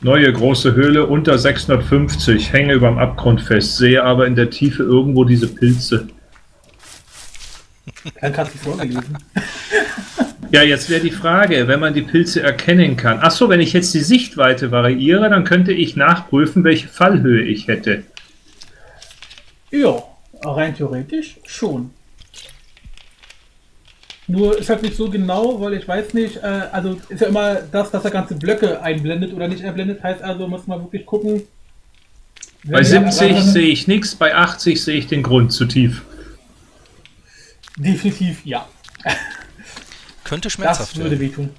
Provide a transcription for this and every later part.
Neue große Höhle unter 650, hänge überm Abgrund fest, sehe aber in der Tiefe irgendwo diese Pilze. Ich habe gerade die vorgelesen. Ja, jetzt wäre die Frage, wenn man die Pilze erkennen kann. Achso, wenn ich jetzt die Sichtweite variiere, dann könnte ich nachprüfen, welche Fallhöhe ich hätte. Ja, rein theoretisch schon. Nur ist halt nicht so genau, weil ich weiß nicht, also ist ja immer das, dass er ganze Blöcke einblendet oder nicht einblendet, heißt also, muss man wirklich gucken. Bei 70 sehe ich nichts, bei 80 sehe ich den Grund zu tief. Definitiv, ja. Könnte schmerzhaft Das würde wehtun.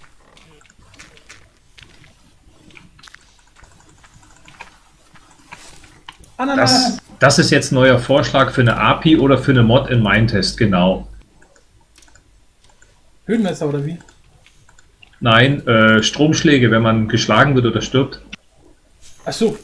Ananas. Das ist jetzt ein neuer Vorschlag für eine API oder für eine Mod in Mindtest, genau. Höhenmesser oder wie? Nein, Stromschläge, wenn man geschlagen wird oder stirbt. Ach so.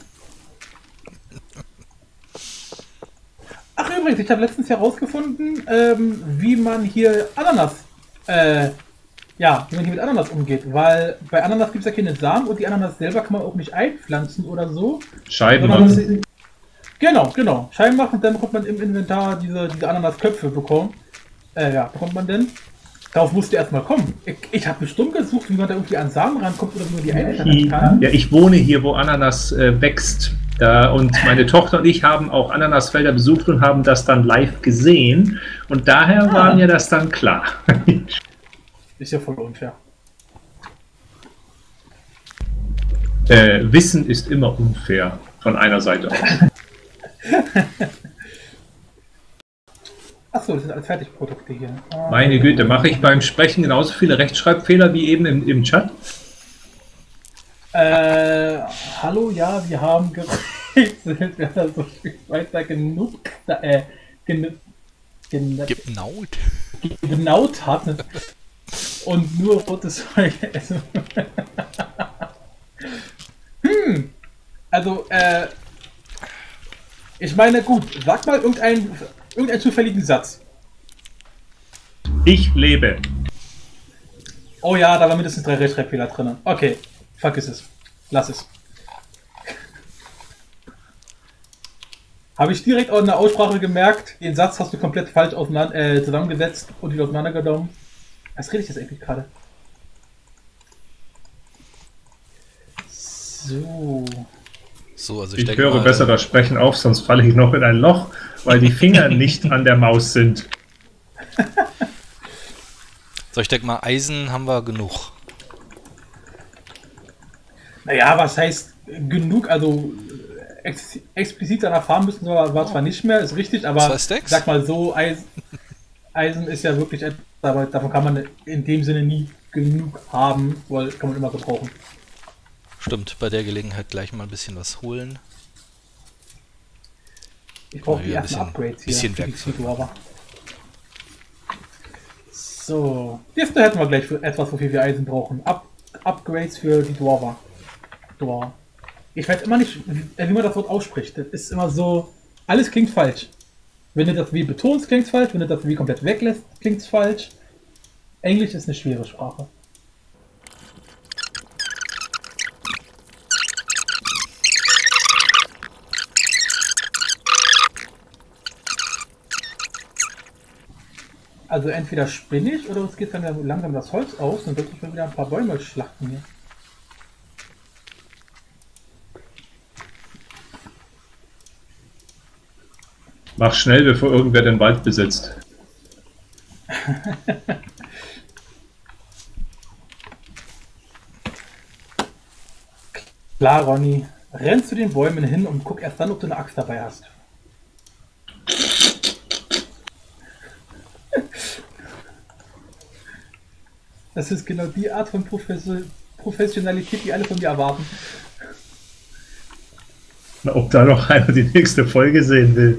Ach übrigens, ich habe letztens herausgefunden, wie man hier Ananas, wie man hier mit Ananas umgeht, weil bei Ananas gibt es ja keine Samen und die Ananas selber kann man auch nicht einpflanzen oder so. Scheiben machen. Genau. Scheiben machen, dann bekommt man im Inventar diese Ananasköpfe bekommen. Bekommt man denn? Darauf musste erstmal kommen. Ich habe bestimmt gesucht, wie man da irgendwie an Samen rankommt oder wie man die einpflanzen kann. Ja, ich wohne hier, wo Ananas wächst. Und meine Tochter und ich haben auch Ananasfelder besucht und haben das dann live gesehen. Und daher war mir das dann klar. Ist ja voll unfair. Wissen ist immer unfair, von einer Seite aus. Achso, das sind alles Fertigprodukte hier. Meine Güte, mache ich beim Sprechen genauso viele Rechtschreibfehler wie eben im Chat? Hallo, ja, wir haben gerätselt, wer da so viel weiter genug genaut hat und nur rotes Zeug essen. Also, ich meine, gut, sag mal irgendeinen zufälligen Satz. Ich lebe. Oh ja, da waren mindestens 3 Rechtschreibfehler drin. Okay, vergiss es. Lass es. Habe ich direkt auch in der Aussprache gemerkt, den Satz hast du komplett falsch zusammengesetzt und wieder auseinandergenommen. Was rede ich jetzt eigentlich gerade? So, also ich höre besser das Sprechen auf, sonst falle ich noch in ein Loch, weil die Finger nicht an der Maus sind. So, ich denke mal, Eisen haben wir genug. Naja, was heißt genug? Also explizit danach fahren müssen war zwar nicht mehr, ist richtig, aber sag mal so, Eisen ist ja wirklich etwas, aber davon kann man in dem Sinne nie genug haben, weil kann man immer gebrauchen. Stimmt, bei der Gelegenheit gleich mal ein bisschen was holen. Ich brauche die ersten Upgrades hier. Bisschen Werkzeug. So, jetzt hätten wir gleich für etwas, wofür wir Eisen brauchen. Upgrades für die Dwarver. Ich weiß immer nicht, wie man das Wort ausspricht. Das ist immer so, alles klingt falsch. Wenn du das wie betonst, klingt es falsch. Wenn du das wie komplett weglässt, klingt es falsch. Englisch ist eine schwere Sprache. Also entweder spinne ich oder es geht dann langsam das Holz aus, dann sollte ich mal wieder ein paar Bäume schlachten hier. Mach schnell, bevor irgendwer den Wald besetzt. Klar, Ronny. Renn zu den Bäumen hin und guck erst dann, ob du eine Axt dabei hast. Das ist genau die Art von Professionalität, die alle von mir erwarten. Na, ob da noch einer die nächste Folge sehen will.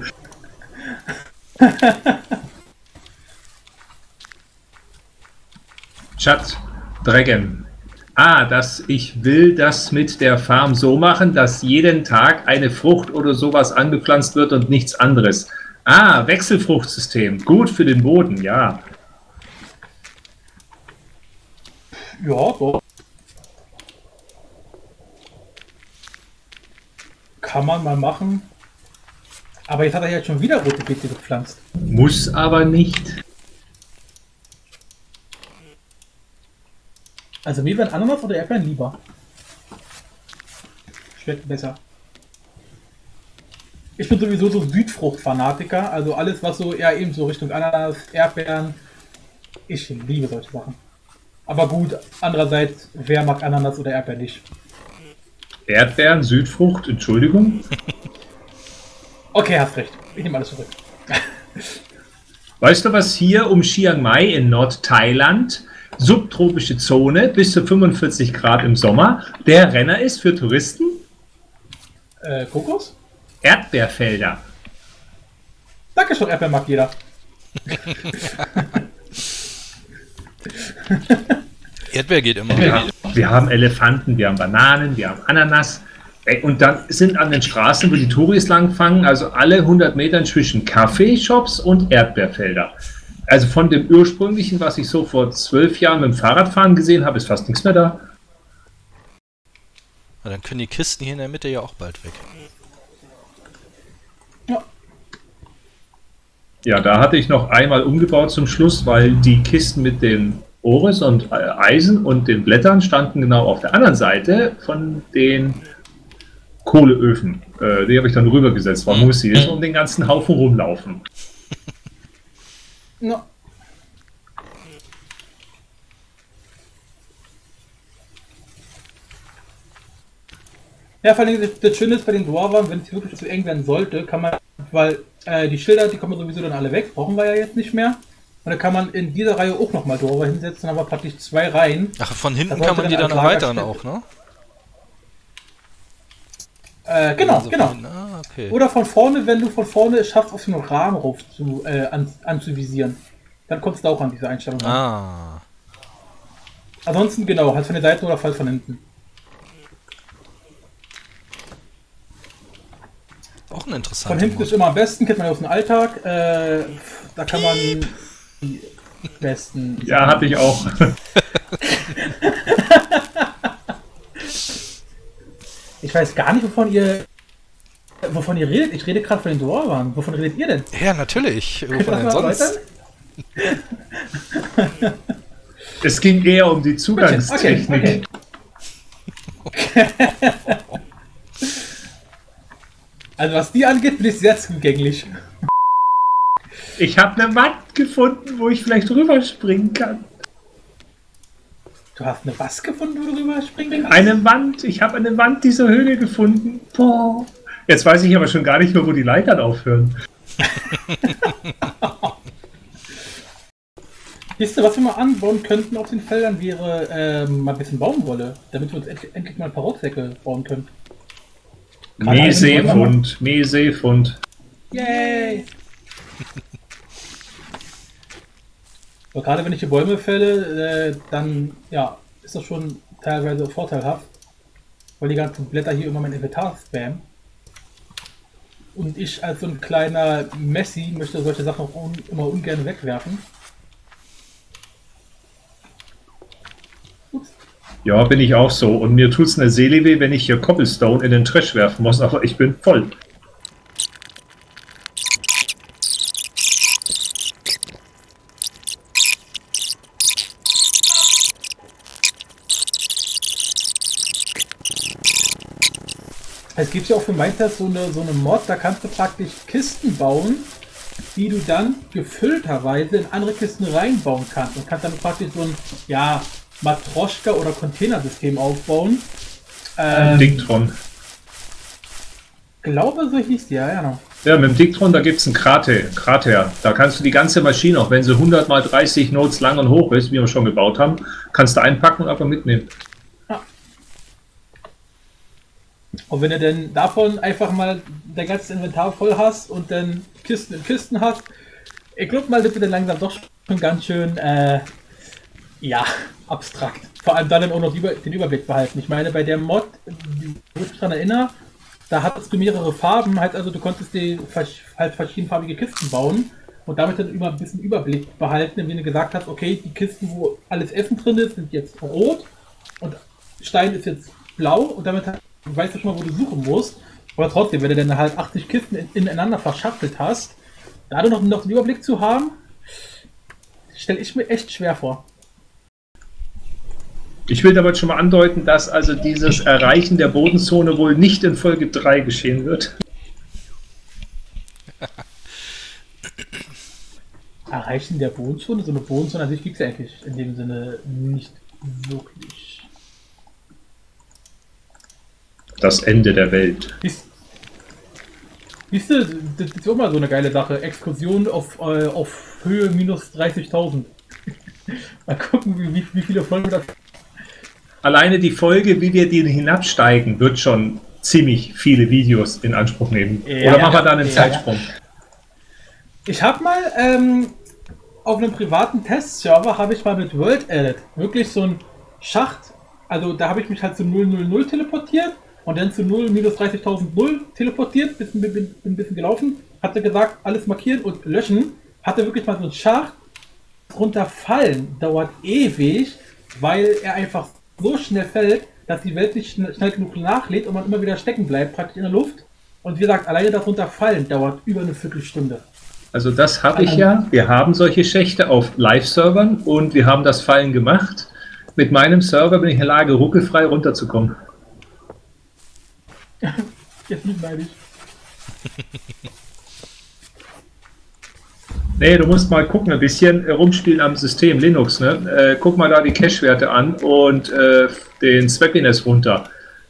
Chat, Dragon. Ich will das mit der Farm so machen, dass jeden Tag eine Frucht oder sowas angepflanzt wird und nichts anderes. Wechselfruchtsystem. Gut für den Boden, ja. Ja, so. Kann man mal machen. Aber jetzt hat er jetzt schon wieder rote Beete gepflanzt. Muss aber nicht. Also mir wären Ananas oder Erdbeeren lieber. Schmeckt besser. Ich bin sowieso so Südfrucht-Fanatiker. Also alles, was so eher eben so Richtung Ananas, Erdbeeren. Ich liebe solche Sachen. Aber gut, andererseits, wer mag Ananas oder Erdbeeren nicht? Erdbeeren, Südfrucht, Entschuldigung. Okay, hast recht. Ich nehme alles zurück. Weißt du, was hier um Chiang Mai in Nordthailand, subtropische Zone, bis zu 45 Grad im Sommer, der Renner ist für Touristen? Kokos? Erdbeerfelder. Danke schon, Erdbeeren mag jeder. Erdbeer geht immer. Wir haben Elefanten, wir haben Bananen, wir haben Ananas. Und dann sind an den Straßen, wo die Touris langfangen, also alle 100 Metern zwischen Kaffeeshops und Erdbeerfelder. Also von dem ursprünglichen, was ich so vor 12 Jahren mit dem Fahrradfahren gesehen habe, ist fast nichts mehr da. Na, dann können die Kisten hier in der Mitte ja auch bald weg. Ja. Ja, da hatte ich noch einmal umgebaut zum Schluss, weil die Kisten mit den Oris und Eisen und den Blättern standen genau auf der anderen Seite von den Kohleöfen. Die habe ich dann rübergesetzt. Man muss sie jetzt um den ganzen Haufen rumlaufen. No. Ja, vor allem das Schöne ist bei den Dwarven, wenn es wirklich zu eng werden sollte, kann man, weil die Schilder, die kommen sowieso dann alle weg, brauchen wir ja jetzt nicht mehr. Und dann kann man in dieser Reihe auch nochmal Dwarven hinsetzen, aber praktisch 2 Reihen. Ach, von hinten kann man die dann erweitern auch, ne? Genau, Also genau. von, okay. Oder von vorne, wenn du von vorne es schaffst, auf den Rahmen rauf anzuvisieren. Dann kommst du auch an diese Einstellung ran. Ah. Ansonsten genau, halt von der Seite oder falls von hinten. Auch ein interessanter Von hinten Mod. ist immer am besten, kennt man aus dem Alltag. Da kann man die besten... Ja, hatte ich auch. Ich weiß gar nicht, wovon ihr redet. Ich rede gerade von den Dwarven. Wovon redet ihr denn? Ja, natürlich. Könnt ihr Wovon das denn mal sonst? erläutern? Es ging eher um die Zugangstechnik. Okay. Also was die angeht, bin ich sehr zugänglich. Ich habe eine Wand gefunden, wo ich vielleicht rüberspringen kann. Du hast eine was gefunden, wo du rüber springen kannst? Eine Wand. Ich habe eine Wand dieser Höhle gefunden. Boah. Jetzt weiß ich aber schon gar nicht mehr, wo die Leitern aufhören. Wisst ihr, was wir mal anbauen könnten auf den Feldern, wäre mal ein bisschen Baumwolle, damit wir uns endlich mal ein paar Rucksäcke bauen können. Meeseefund. Meeseefund. Yay! Aber gerade wenn ich die Bäume fälle, dann ja, ist das schon teilweise vorteilhaft, weil die ganzen Blätter hier immer mein Inventar spammen. Und ich als so ein kleiner Messi möchte solche Sachen auch immer ungern wegwerfen. Ups. Ja, bin ich auch so. Und mir tut's eine Seele weh, wenn ich hier Cobblestone in den Trash werfen muss, aber ich bin voll. Es gibt ja auch für Minecraft so eine Mod, da kannst du praktisch Kisten bauen, die du dann gefüllterweise in andere Kisten reinbauen kannst. Und kannst dann praktisch so ein, ja, Matroschka- oder Containersystem aufbauen. Dictron. Glaube, so hieß die, ja, genau. Ja, mit dem Dictron, da gibt es einen Krater. Da kannst du die ganze Maschine, auch wenn sie 100 mal 30 Nodes lang und hoch ist, wie wir schon gebaut haben, kannst du einpacken und einfach mitnehmen. Und wenn du denn davon einfach mal dein ganzes Inventar voll hast und dann Kisten in Kisten hast, ich glaube mal, das wird dann langsam doch schon ganz schön, ja, abstrakt. Vor allem dann auch noch den Überblick behalten. Ich meine, bei der Mod, wo ich mich daran erinnere, da hattest du mehrere Farben, halt also du konntest dir halt verschiedenfarbige Kisten bauen und damit dann immer ein bisschen Überblick behalten, indem du gesagt hast, okay, die Kisten, wo alles Essen drin ist, sind jetzt rot und Stein ist jetzt blau und damit weißt du schon mal, wo du suchen musst. Aber trotzdem, wenn du dann halt 80 Kisten ineinander verschachtelt hast, da du noch den Überblick zu haben, stelle ich mir echt schwer vor. Ich will damit schon mal andeuten, dass also dieses Erreichen der Bodenzone wohl nicht in Folge 3 geschehen wird. Erreichen der Bodenzone? So eine Bodenzone an sich gibt es ja eigentlich in dem Sinne nicht wirklich. Das Ende der Welt. Siehst du, das ist auch mal so eine geile Sache. Exkursion auf Höhe minus 30.000. Mal gucken, wie viele Folgen das. Alleine die Folge, wie wir den hinabsteigen, wird schon ziemlich viele Videos in Anspruch nehmen. Ja, oder machen wir da einen Zeitsprung? Ich habe mal auf einem privaten Testserver habe ich mal mit World Edit wirklich so einen Schacht, also da habe ich mich halt zu 000 teleportiert und dann zu 0 minus 30.000 teleportiert, bin ein bisschen gelaufen, hatte gesagt, alles markieren und löschen, hatte wirklich mal so einen Schacht. Runterfallen dauert ewig, weil er einfach so schnell fällt, dass die Welt nicht schnell genug nachlädt und man immer wieder stecken bleibt, praktisch in der Luft. Und wie gesagt, alleine das Runterfallen dauert über eine Viertelstunde. Also das habe ich ja. Wir haben solche Schächte auf Live-Servern und wir haben das Fallen gemacht. Mit meinem Server bin ich in der Lage, ruckelfrei runterzukommen. Jetzt nicht neidisch. Nee, du musst mal gucken, ein bisschen rumspielen am System Linux. Ne? Guck mal da die Cache-Werte an und den Swappiness runter.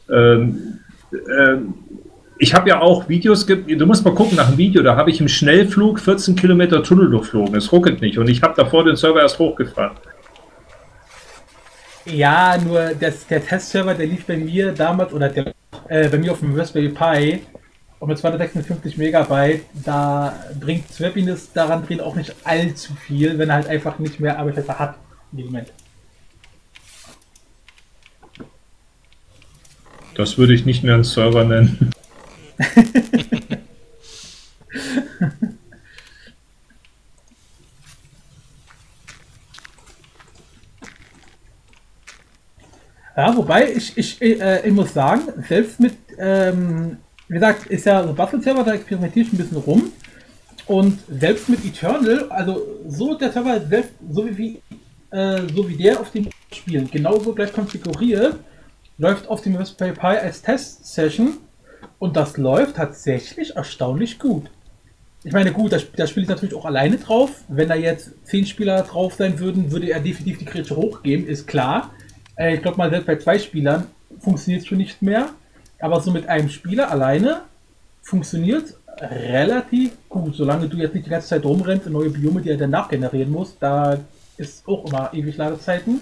Ich habe ja auch Videos, du musst mal gucken nach dem Video, da habe ich im Schnellflug 14 Kilometer Tunnel durchflogen. Es ruckelt nicht und ich habe davor den Server erst hochgefahren. Ja, nur der Testserver, der lief bei mir damals, oder bei mir auf dem Raspberry Pi, und mit 256 Megabyte, da bringt Swappiness daran drin auch nicht allzu viel, wenn er halt einfach nicht mehr Arbeitsplätze hat in dem Moment. Das würde ich nicht mehr einen Server nennen. Ja, wobei ich muss sagen, selbst mit, wie gesagt, ist ja so Bastel-Server, da experimentiere ich ein bisschen rum. Und selbst mit Eternal, also so der Server selbst, so wie der auf dem Spielen genauso gleich konfiguriert, läuft auf dem Raspberry Pi als Test-Session und das läuft tatsächlich erstaunlich gut. Ich meine, gut, das Spiel ist natürlich auch alleine drauf. Wenn da jetzt 10 Spieler drauf sein würden, würde er definitiv die Grätsche hochgeben, ist klar. Ich glaube mal, selbst bei 2 Spielern funktioniert es schon nicht mehr. Aber so mit einem Spieler alleine funktioniert relativ gut. Solange du jetzt nicht die ganze Zeit rumrennst und neue Biome, die er dann nachgenerieren muss, da ist auch immer ewig Ladezeiten.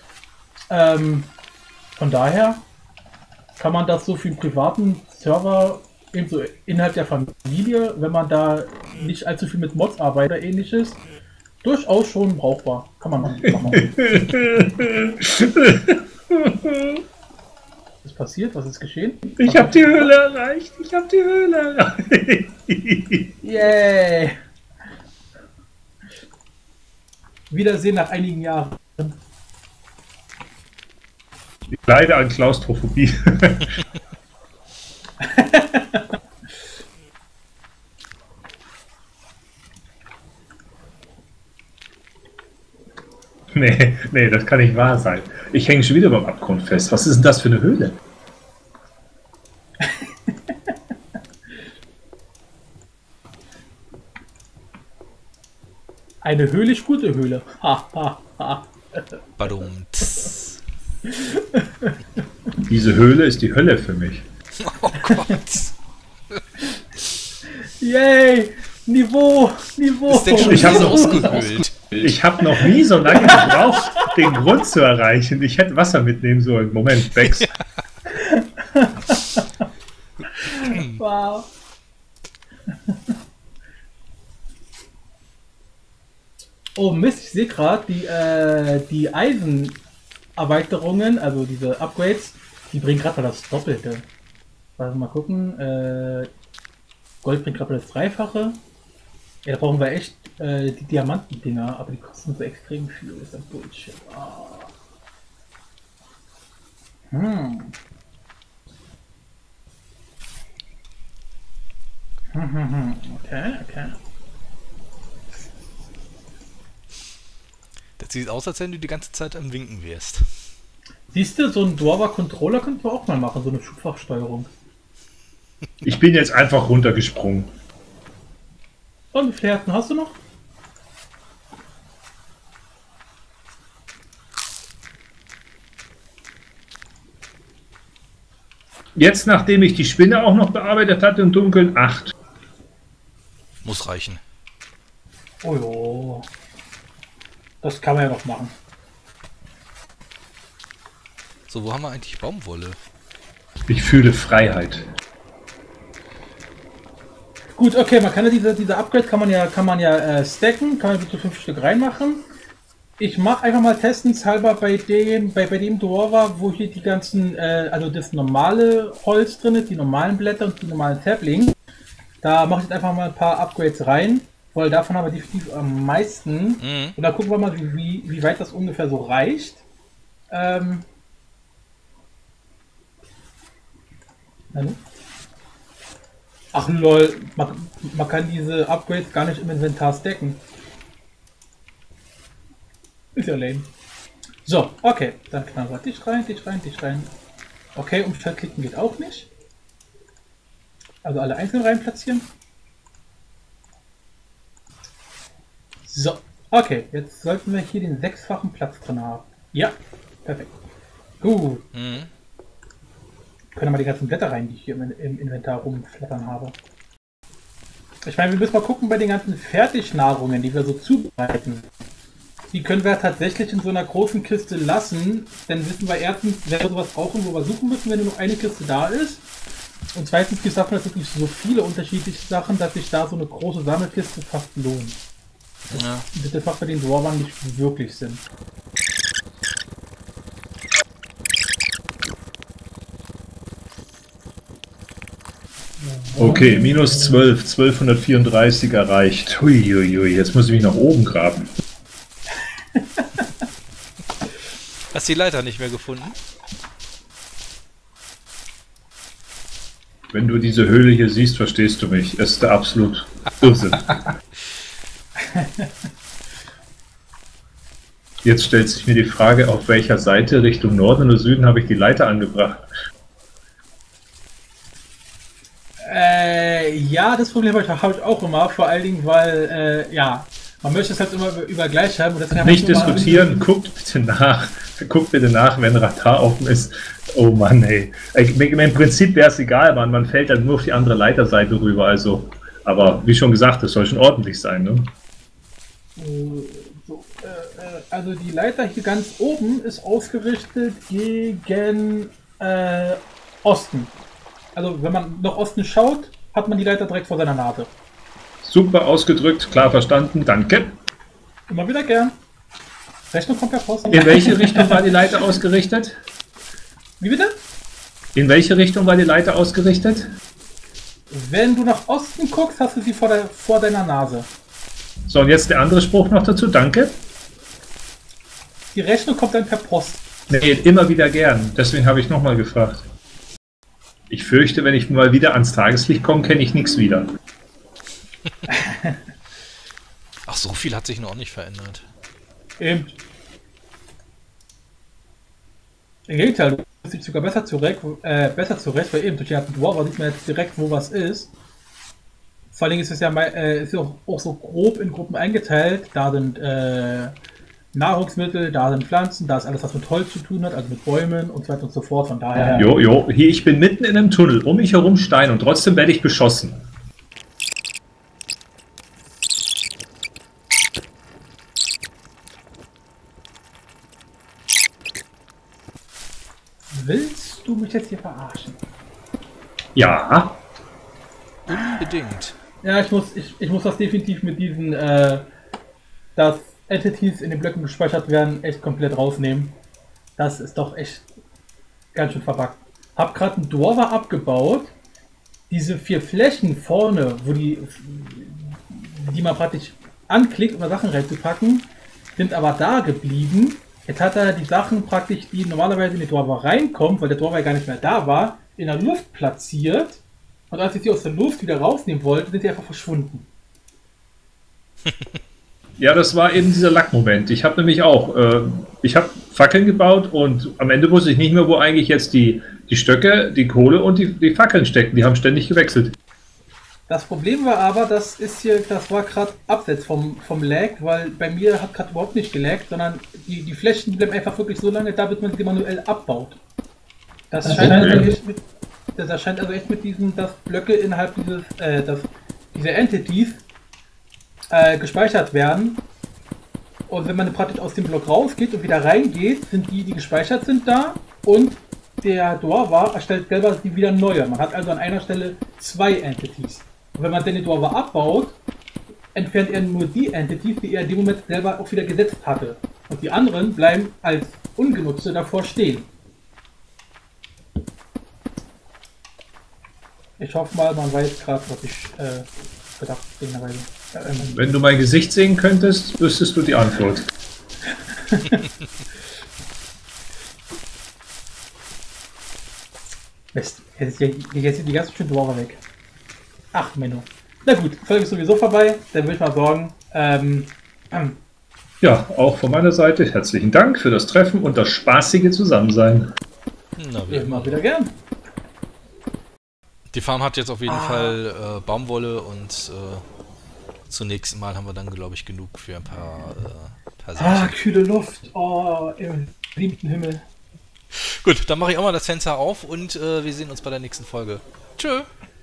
Von daher kann man das so für einen privaten Server eben so innerhalb der Familie, wenn man da nicht allzu viel mit Mods arbeitet oder ähnliches, durchaus schon brauchbar. Kann man machen. Was ist passiert? Was ist geschehen? Ich habe die Höhle erreicht. Ich habe die Höhle erreicht. Yay! Wiedersehen nach einigen Jahren. Ich leide an Klaustrophobie. Nee, das kann nicht wahr sein. Ich hänge schon wieder beim Abgrund fest. Was ist denn das für eine Höhle? Eine höhlisch gute Höhle. Ha, ha, ha. Badum. Diese Höhle ist die Hölle für mich. Oh Gott. Yay! Niveau! Ist denn schon Ich hab wieder noch- ausgehöhlt? Ich habe noch nie so lange gebraucht, den Grund zu erreichen. Ich hätte Wasser mitnehmen sollen. Moment, Bex. Wow. Oh Mist, ich sehe gerade, die Eisenerweiterungen, also diese Upgrades, die bringen gerade mal das Doppelte. Also mal gucken, Gold bringt gerade mal das Dreifache. Ja, da brauchen wir echt die Diamantendinger, aber die kosten so extrem viel, das ist ein Bullshit. Ah. Okay, okay. Das sieht aus, als wenn du die ganze Zeit am Winken wärst. Siehst du, so ein Dwarver-Controller könnten wir auch mal machen, so eine Schubfachsteuerung. Ich bin jetzt einfach runtergesprungen. Und wie viele Herzen hast du noch? Jetzt, nachdem ich die Spinne auch noch bearbeitet hatte im Dunkeln, 8. Muss reichen. Oh jo. Das kann man ja noch machen. So, wo haben wir eigentlich Baumwolle? Ich fühle Freiheit. Gut, okay, man kann ja diese Upgrade kann man ja stacken, kann man bis zu 5 Stück reinmachen. Ich mache einfach mal testenshalber bei dem Dwarver, wo hier die ganzen, also das normale Holz drin ist, die normalen Blätter und die normalen Saplings. Da mache ich jetzt einfach mal ein paar Upgrades rein, weil davon haben wir definitiv am meisten. Und dann gucken wir mal, wie weit das ungefähr so reicht. Ach lol, man kann diese Upgrades gar nicht im Inventar stacken. Ist ja lame. So, okay, dann knallen wir dich rein, dich rein, dich rein. Okay, Umschaltklicken geht auch nicht. Also alle einzeln rein platzieren. So, okay, jetzt sollten wir hier den 6-fachen Platz drin haben. Ja, perfekt. Gut. Können wir die ganzen Blätter rein, die ich hier im Inventar rumflattern habe. Ich meine, wir müssen mal gucken bei den ganzen Fertignahrungen, die wir so zubereiten. Die können wir tatsächlich in so einer großen Kiste lassen, dann wissen wir erstens, wenn wir sowas brauchen, wo wir suchen müssen, wenn nur noch eine Kiste da ist. Und zweitens gibt es davon natürlich so viele unterschiedliche Sachen, dass sich da so eine große Sammelkiste fast lohnt. Ja. Das macht bei den Dwarvern nicht wirklich Sinn. Okay, minus 12, 1234 erreicht. Huiuiui, jetzt muss ich mich nach oben graben. Hast die Leiter nicht mehr gefunden? Wenn du diese Höhle hier siehst, verstehst du mich. Es ist der absolut Irrsinn. Jetzt stellt sich mir die Frage, auf welcher Seite, Richtung Norden oder Süden, habe ich die Leiter angebracht? Ja, das Problem habe ich auch immer, vor allen Dingen, weil, ja, man möchte es halt immer über gleich haben. Und deswegen Nicht diskutieren, guckt bitte nach, wenn Radar offen ist. Oh Mann, ey. Im Prinzip wäre es egal, man fällt dann nur auf die andere Leiterseite rüber, also. Aber wie schon gesagt, das soll schon ordentlich sein, ne? Also die Leiter hier ganz oben ist ausgerichtet gegen Osten. Also wenn man nach Osten schaut, hat man die Leiter direkt vor seiner Nase. Super ausgedrückt, klar verstanden, danke. Immer wieder gern. Rechnung kommt per Post. In welche Richtung war die Leiter ausgerichtet? Wie bitte? In welche Richtung war die Leiter ausgerichtet? Wenn du nach Osten guckst, hast du sie vor deiner Nase. So, und jetzt der andere Spruch noch dazu, danke. Die Rechnung kommt dann per Post. Nee, immer wieder gern, deswegen habe ich nochmal gefragt. Ich fürchte, wenn ich mal wieder ans Tageslicht komme, kenne ich nichts wieder. Ach, so viel hat sich noch nicht verändert. Eben. Im Gegenteil, du bist dich sogar besser zurecht, weil eben durch die Dwarver sieht man jetzt direkt, wo was ist. Vor allem ist es ja auch so grob in Gruppen eingeteilt. Da sind Nahrungsmittel, da sind Pflanzen, da ist alles, was mit Holz zu tun hat, also mit Bäumen und so weiter und so fort. Von daher. Jo, hier, ich bin mitten in einem Tunnel, um mich herum Stein und trotzdem werde ich beschossen. Willst du mich jetzt hier verarschen? Ja. Unbedingt. Ja, ich muss das definitiv mit diesen, dass Entities in den Blöcken gespeichert werden, echt komplett rausnehmen. Das ist doch echt ganz schön verbuggt. Hab gerade einen Dwarver abgebaut. Diese 4 Flächen vorne, wo die man praktisch anklickt, um da Sachen reinzupacken, sind aber da geblieben. Jetzt hat er die Sachen praktisch, die normalerweise in die Dwarver reinkommen, weil der Dwarver gar nicht mehr da war, in der Luft platziert. Und als ich sie aus der Luft wieder rausnehmen wollte, sind sie einfach verschwunden. Ja, das war eben dieser Lackmoment. Ich habe nämlich auch, ich habe Fackeln gebaut und am Ende wusste ich nicht mehr, wo eigentlich jetzt die Stöcke, die Kohle und die Fackeln stecken. Die haben ständig gewechselt. Das Problem war aber, das war gerade abseits vom Lag, weil bei mir hat gerade überhaupt nicht gelaggt, sondern die Flächen bleiben einfach wirklich so lange da, bis man sie manuell abbaut. Das erscheint also echt mit diesen, dass Blöcke innerhalb dieser Entities gespeichert werden. Und wenn man praktisch aus dem Block rausgeht und wieder reingeht, sind die gespeichert sind, da und der Dwarva erstellt selber die wieder neue. Man hat also an einer Stelle 2 Entities. Und wenn man den Dwarva abbaut, entfernt er nur die Entities, die er in dem Moment selber auch wieder gesetzt hatte. Und die anderen bleiben als ungenutzte davor stehen. Ich hoffe mal, man weiß gerade, was ich gedacht habe. Wenn du mein Gesicht sehen könntest, wüsstest du die Antwort. Mist, jetzt sind die ganzen schönen Dwarva weg. Ach, Menno. Na gut, Folge ist sowieso vorbei. Dann würde ich mal sagen, Ja, auch von meiner Seite herzlichen Dank für das Treffen und das spaßige Zusammensein. Na, wie immer immer. wieder gern. Die Farm hat jetzt auf jeden Fall Baumwolle und zunächst mal haben wir dann, glaube ich, genug für ein paar Sachen. Kühle Luft. Oh, im liebten Himmel. Gut, dann mache ich auch mal das Fenster auf und wir sehen uns bei der nächsten Folge. Tschö!